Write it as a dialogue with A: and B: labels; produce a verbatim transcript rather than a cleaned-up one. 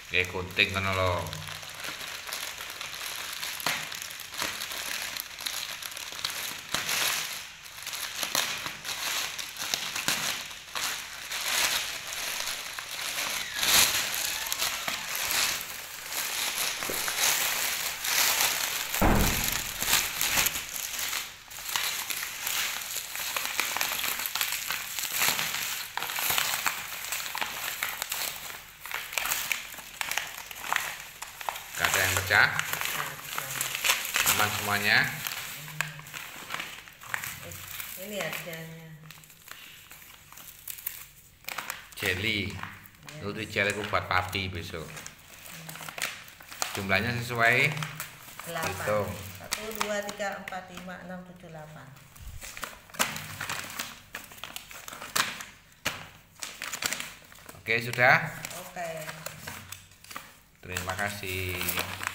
A: Nggih gunting ngono lho. Gak ada yang pecah, aman semuanya.
B: Ini hadiahnya
A: Jelly, itu jelly aku buat papi besok. Jumlahnya sesuai
B: delapan.
A: hitung.
B: Satu, dua, tiga, empat, lima, enam, tujuh, delapan.
A: Oke sudah.
B: Oke.
A: Terima kasih.